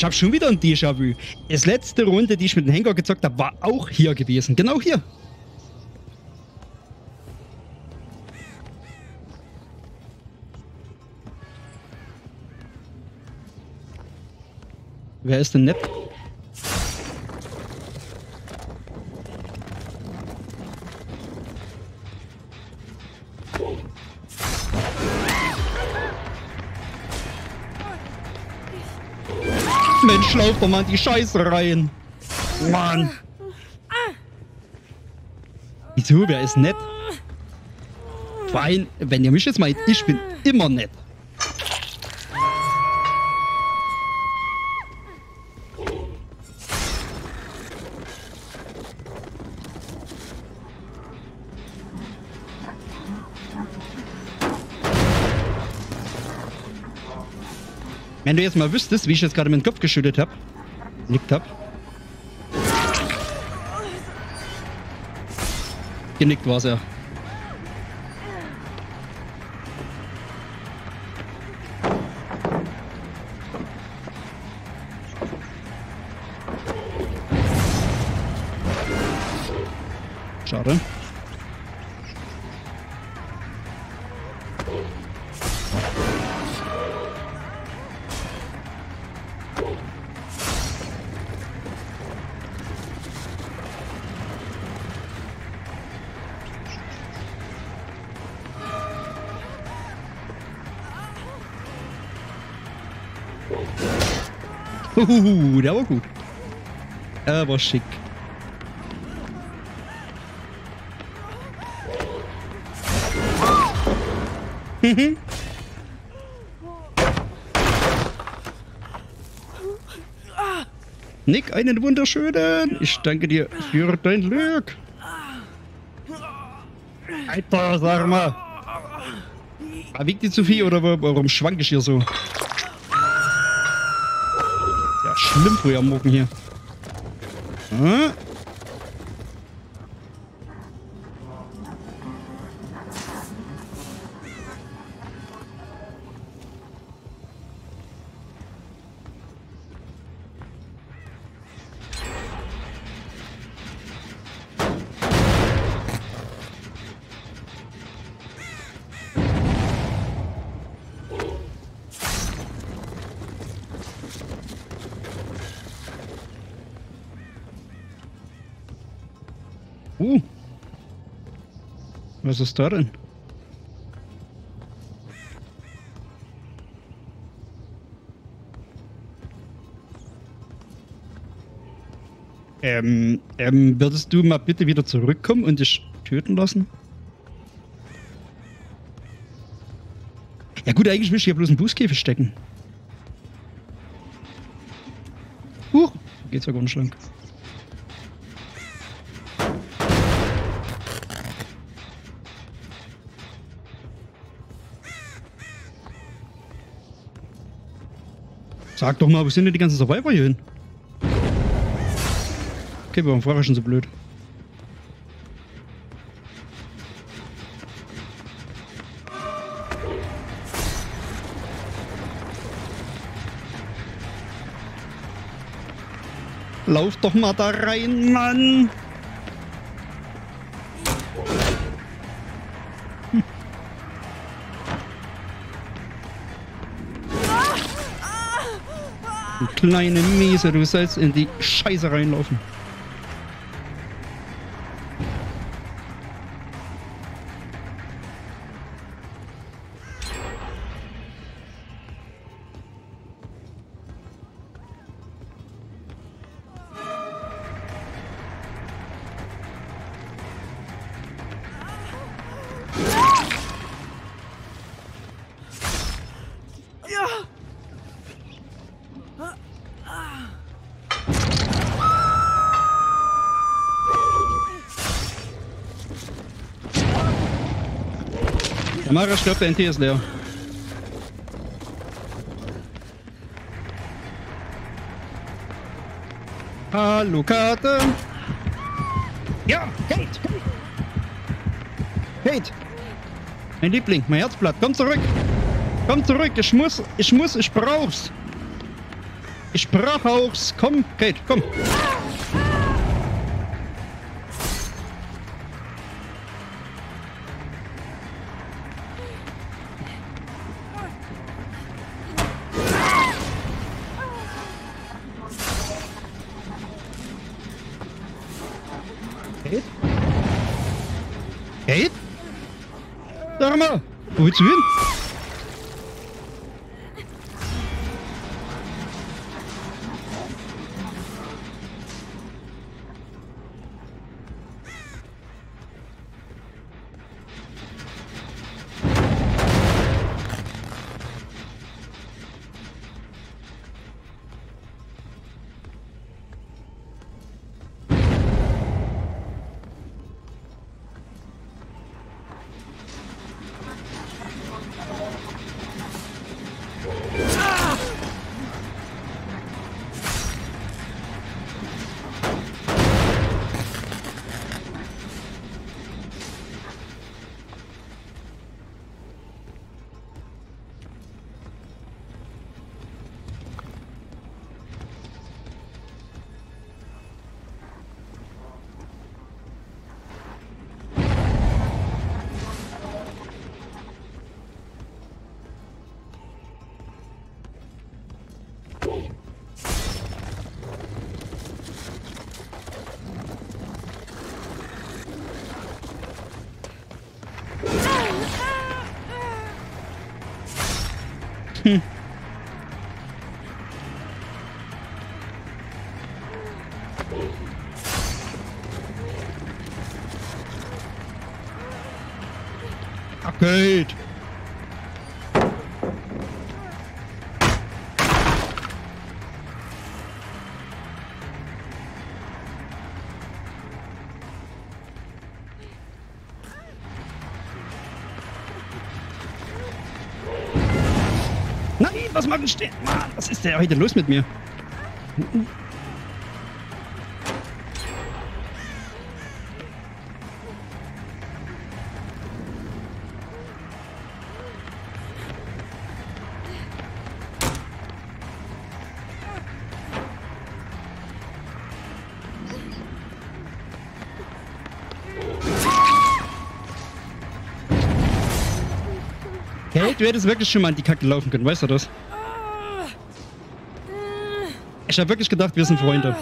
Ich habe schon wieder ein Déjà-vu. Das letzte Runde, die ich mit dem Henker gezockt habe, war auch hier gewesen. Genau hier. Wer ist denn nett? Mensch, lauf doch mal in die Scheiße rein. Mann. Wieso? Wer ist nett? Vor allem, wenn ihr mich jetzt meint, ich bin immer nett. Wenn du jetzt mal wüsstest, wie ich jetzt gerade meinen Kopf geschüttet habe, genickt habe. Genickt war's ja. Schade. Der war gut. Der war schick. Nick, einen wunderschönen. Ich danke dir für dein Glück. Alter, sag mal. Wiegt die zu viel oder warum schwank ich hier so? Ja, schlimm früh am Morgen hier. Hm? Was ist da denn? Würdest du mal bitte wieder zurückkommen und dich töten lassen? Ja gut, eigentlich will ich hier bloß einen Bußkäfig stecken. Geht's ja gar nicht lang. Sag doch mal, wo sind denn die ganzen Survivor hier hin? Okay, warum war ich schon so blöd? Lauf doch mal da rein, Mann! Du kleine Miese, du sollst in die Scheiße reinlaufen. Der Mara stirbt, der NT ist leer. Hallo Karte. Ja, Kate. Kate. Mein Liebling, mein Herzblatt, komm zurück. Komm zurück, ich brauch's. Ich brauch auch's. Komm, Kate, komm. Kate? Kate? Sag mal, wo willst du hin? Hm. Okay. Nein, was machen stehen? Mann, was ist denn heute los mit mir? Kate, du hättest wirklich schon mal in die Kacke laufen können, weißt du das? Ich hab wirklich gedacht, wir sind Freunde.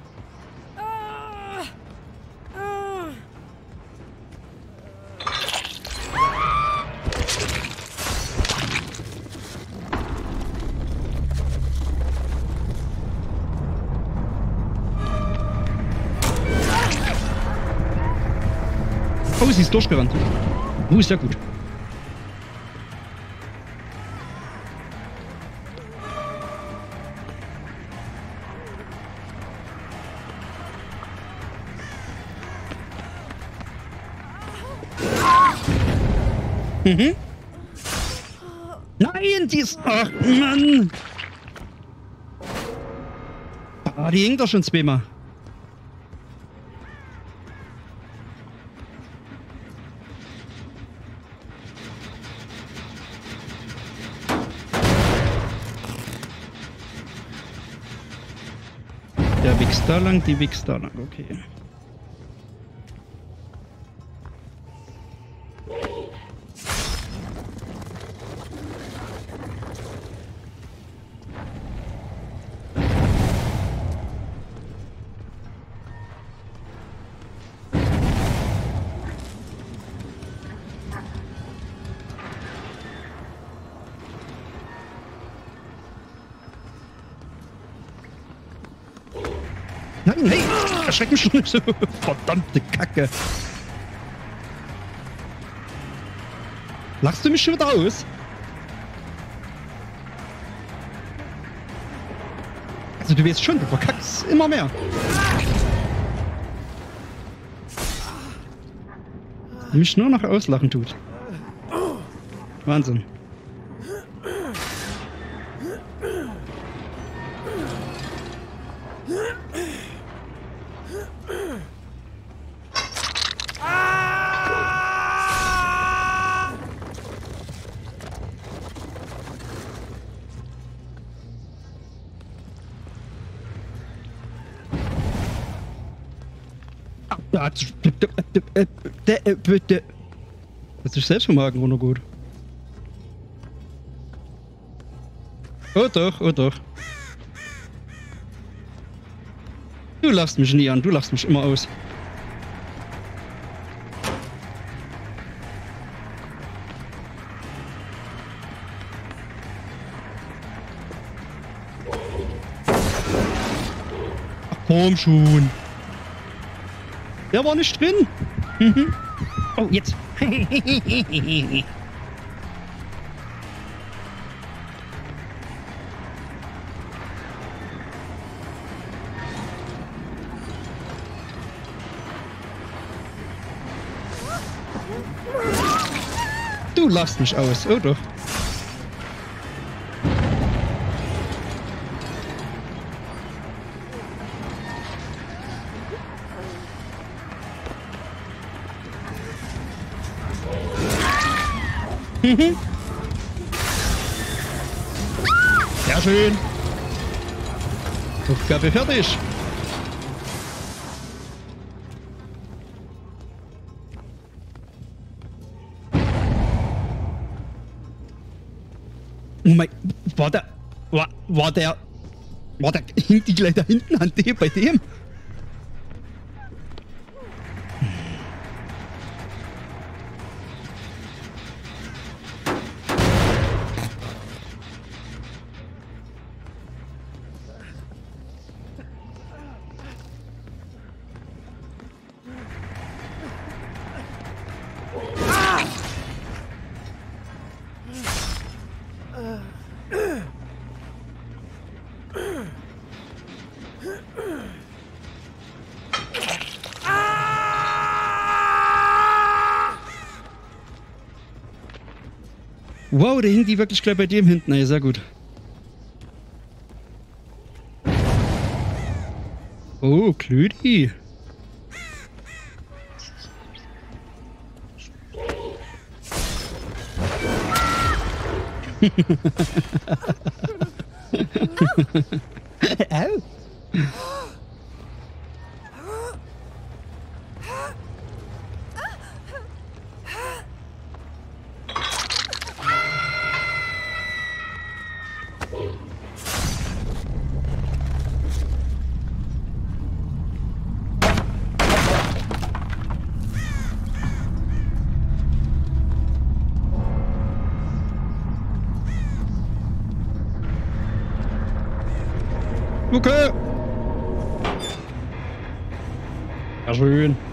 Oh, sie ist durchgerannt. Ist ja gut. Mhm. Nein, die ist... Ach, Mann. Ah, die hängt doch schon zweimal. Der wächst da lang, die wächst da lang, okay. Nein, hey, erschreck mich schon nicht so. Verdammte Kacke. Lachst du mich schon wieder aus? Also du weißt schon, du verkackst immer mehr. Mich nur noch auslachen tut. Wahnsinn. Bitte. Das ist selbst vom Haken runter gut. Oh doch, oh doch. Du lachst mich nie an, du lachst mich immer aus. Ach, komm schon. Der war nicht drin. Oh, jetzt. Du lachst mich aus, oh doch. Sehr schön. Aufgabe fertig. Oh mein, hing die gleich da hinten an dem, bei dem? Wow, der hing die wirklich gleich bei dem hinten. Ja, sehr gut. Oh, Klödi. Au. Okay. Ja, schön.